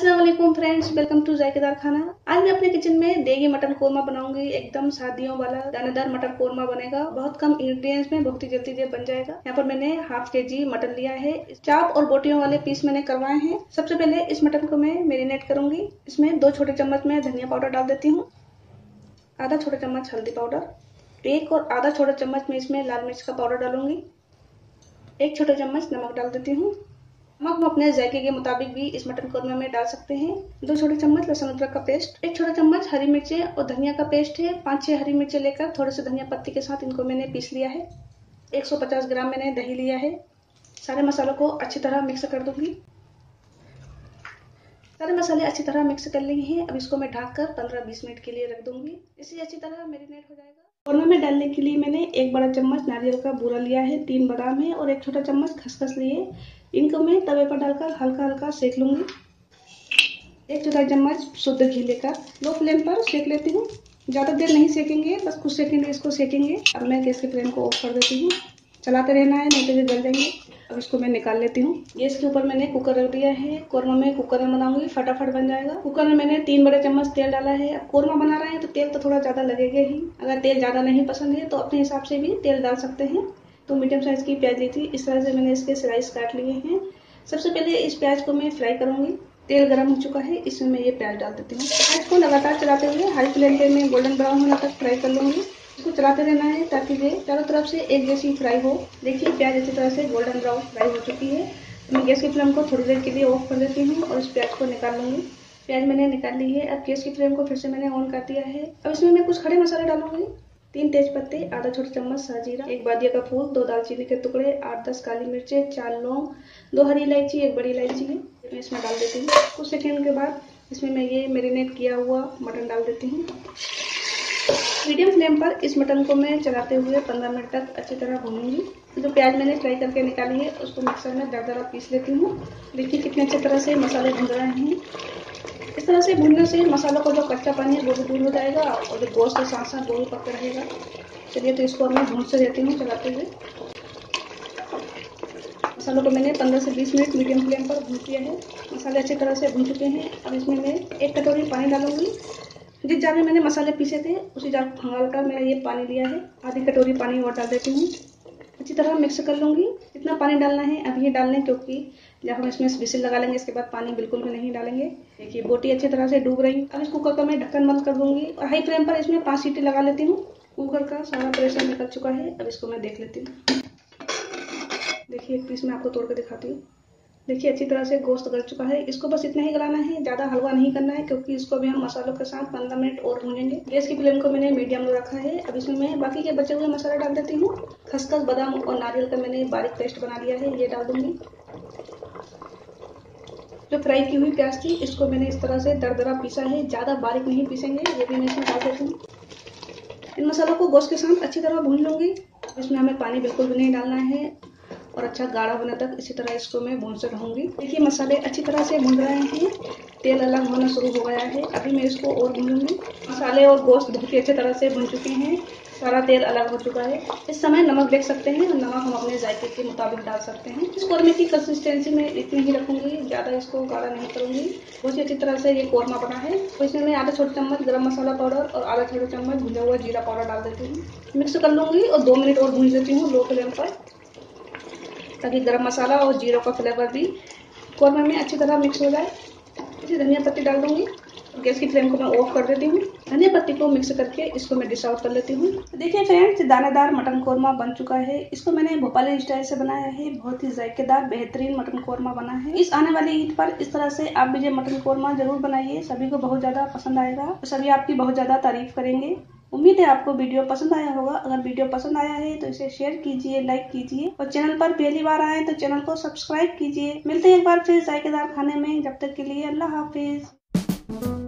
अस्सलाम वालेकुम friends, welcome to जायकेदार खाना। आज मैं अपने किचन में देगी मटन कोरमा बनाऊंगी। एकदम शादियों वाला दानेदार मटन कोरमा बनेगा। बहुत कम इंग्रेडिएंट्स में बहुत ही जल्दी ये बन जाएगा। यहाँ पर मैंने हाफ केजी मटन लिया है। चाप और बोटियों वाले पीस मैंने करवाए हैं। सबसे पहले इस मटन को मैं मैरिनेट करूंगी। इसमें 2 छोटे चम्मच में धनिया पाउडर डाल देती हूँ, आधा छोटा चम्मच हल्दी पाउडर, 1 और आधा छोटा चम्मच में इसमें लाल मिर्च का पाउडर डालूंगी, 1 छोटा चम्मच नमक डाल देती हूँ। नमक हम अपने जायके के मुताबिक भी इस मटन कोरमा में डाल सकते हैं। 2 छोटे चम्मच लहसुन अदरक का पेस्ट, 1 छोटा चम्मच हरी मिर्चें और धनिया का पेस्ट है। 5-6 हरी मिर्चें लेकर थोड़े से धनिया पत्ती के साथ इनको मैंने पीस लिया है। 150 ग्राम मैंने दही लिया है। सारे मसालों को अच्छी तरह मिक्स कर दूंगी। सारे मसाले अच्छी तरह मिक्स कर लिए हैं। अब इसको मैं ढककर 15-20 मिनट के लिए रख दूंगी। इसे अच्छी तरह मैरिनेट हो जाएगा। कोरमा में डालने के लिए मैंने 1 बड़ा चम्मच नारियल का बूरा लिया है, 3 बादाम है और 1 छोटा चम्मच खसखस लिए। इनको मैं तवे पर डालकर हल्का हल्का सेक लूंगी। 1 चौथाई चम्मच शुद्ध घी लेकर लो फ्लेम पर सेक लेती हूँ। ज्यादा देर नहीं सेकेंगे, बस कुछ सेकंड इसको सेकेंगे। अब मैं गैस के फ्लेम को ऑफ कर देती हूँ। चलाते रहना है, नहीं तो ये जल जाएंगे। अब इसको मैं निकाल लेती हूँ। गैस के ऊपर मैंने कुकर रख दिया है। कोरमा में कुकर में बनाऊंगी, फटाफट बन जाएगा। कुकर में मैंने 3 बड़े चम्मच तेल डाला है। अब कोरमा बना रहे हैं तो तेल तो थोड़ा ज्यादा लगेगा ही। अगर तेल ज्यादा नहीं पसंद है तो अपने हिसाब से भी तेल डाल सकते हैं। तो मीडियम साइज की प्याज ली थी, इस तरह से मैंने इसके स्लाइस काट लिए हैं। सबसे पहले इस प्याज को मैं फ्राई करूंगी। तेल गर्म हो चुका है, इसमें मैं ये प्याज डाल देती हूँ। प्याज को लगातार चलाते हुए हाई फ्लेम पे मैं गोल्डन ब्राउन होने तक फ्राई कर लूंगी। इसको चलाते रहना है ताकि ये चारों तरफ से एक जैसी फ्राई हो। देखिए प्याज अच्छी तरह से गोल्डन ब्राउन फ्राई हो चुकी है। मैं गैस की फ्लेम को थोड़ी देर के लिए ऑफ कर देती हूँ और इस प्याज को निकाल लूंगी। प्याज मैंने निकाल ली है। अब गैस की फ्लेम को फिर से मैंने ऑन कर दिया है। अब इसमें मैं कुछ खड़े मसाले डालूंगी। 3 तेज पत्ते, आधा छोटा चम्मच साजीरा, 1 बादिया का फूल, 2 दालचीनी के टुकड़े, 8-10 काली मिर्चें, 4 लौंग, 2 हरी इलायची, 1 बड़ी इलायची है। मैं इसमें डाल देती हूँ। कुछ सेकंड के बाद इसमें मैं ये मैरिनेट किया हुआ मटन डाल देती हूँ। मीडियम फ्लेम पर इस मटन को मैं चलाते हुए 15 मिनट तक अच्छी तरह भूनूंगी। जो प्याज मैंने फ्राई करके निकाली है उसको मिक्सर में दरदरा पीस लेती हूँ। देखिए कितने अच्छी तरह से मसाले भून रहे हैं। इस तरह से भूनने से मसालों का जो कच्चा पानी है वो भी दूर हो जाएगा और जो गोश्त के साथ साथ वो भी पकता रहेगा। चलिए तो इसको मैं भून से देती हूँ चलाते हुए। मसालों को मैंने 15 से 20 मिनट मीडियम फ्लेम पर भून किया है। मसाले अच्छी तरह से भून चुके हैं। अब इसमें मैं 1 कटोरी पानी डालूंगी। जिस जार में मैंने मसाले पीसे थे उसी जार को खंगाल कर मैंने ये पानी लिया है। आधी कटोरी पानी और डाल देती हूँ। अच्छी तरह मिक्स कर लूंगी। इतना पानी डालना है अब ये डालने, क्योंकि जब हम इसमें विसिल लगा लेंगे इसके बाद पानी बिल्कुल भी नहीं डालेंगे। देखिए बोटी अच्छी तरह से डूब रही। अब इस कुकर का मैं ढक्कन बंद कर दूंगी और हाई फ्लेम पर इसमें 5 सीटी लगा लेती हूँ। कुकर का सारा प्रेशर निकल चुका है। अब इसको मैं देख लेती हूँ। देखिए एक पीस मैं आपको तोड़ के दिखाती हूँ। देखिए अच्छी तरह से गोश्त गल चुका है। इसको बस इतना ही गलाना है, ज्यादा हलवा नहीं करना है, क्योंकि इसको भी हम मसालों के साथ 15 मिनट और भूनेंगे। गैस की फ्लेम को मैंने मीडियम में रखा है। अब इसमें मैं बाकी के बचे हुए मसाले डाल देती हूँ। खसखस, बादाम और नारियल का मैंने बारीक पेस्ट बना लिया है, ये डाल दूंगी। जो फ्राई की हुई प्याज थी इसको मैंने इस तरह से दरदरा पीसा है, ज्यादा बारीक नहीं पीसेंगे, ये भी मैं इसमें डाल देती हूँ। इन मसालों को गोश्त के साथ अच्छी तरह भून लूंगी। इसमें हमें पानी बिल्कुल भी नहीं डालना है और अच्छा गाढ़ा होने तक इसी तरह इसको मैं भूनते रहूंगी। देखिए मसाले अच्छी तरह से भून रहे हैं, तेल अलग होना शुरू हो गया है। अभी मैं इसको और भूनूंगी। मसाले और गोश्त बहुत ही अच्छी तरह से भून चुके हैं, सारा तेल अलग हो चुका है। इस समय नमक देख सकते हैं और नमक हम अपने जायके के मुताबिक डाल सकते हैं। इस कोरमे की कंसिस्टेंसी में इतनी ही रखूंगी, ज्यादा इसको गाढ़ा नहीं करूंगी। बहुत ही अच्छी तरह से ये कोरमा बना है। तो इसमें मैं आधा छोटा चम्मच गरम मसाला पाउडर और आधा छोटा चम्मच भुना हुआ जीरा पाउडर डाल देती हूँ। मिक्स कर लूंगी और 2 मिनट और भून देती हूँ लो फ्लेम पर, ताकि गरम मसाला और जीरो का फ्लेवर भी कोरमा में अच्छी तरह मिक्स हो जाए। इसे धनिया पत्ती डाल दूंगी। गैस की फ्लेम को मैं ऑफ कर देती हूँ। धनिया पत्ती को मिक्स करके इसको मैं डिश आउट कर लेती हूँ। देखिए फ्रेंड्स, दानेदार मटन कोरमा बन चुका है। इसको मैंने भोपाली स्टाइल से बनाया है। बहुत ही जायकेदार बेहतरीन मटन कोरमा बना है। इस आने वाली ईद पर इस तरह से आप भी ये मटन कोरमा जरूर बनाइए। सभी को बहुत ज्यादा पसंद आएगा, सभी आपकी बहुत ज्यादा तारीफ करेंगे। उम्मीद है आपको वीडियो पसंद आया होगा। अगर वीडियो पसंद आया है तो इसे शेयर कीजिए, लाइक कीजिए और चैनल पर पहली बार आए तो चैनल को सब्सक्राइब कीजिए। मिलते हैं एक बार फिर जायकेदार खाने में। जब तक के लिए अल्लाह हाफिज।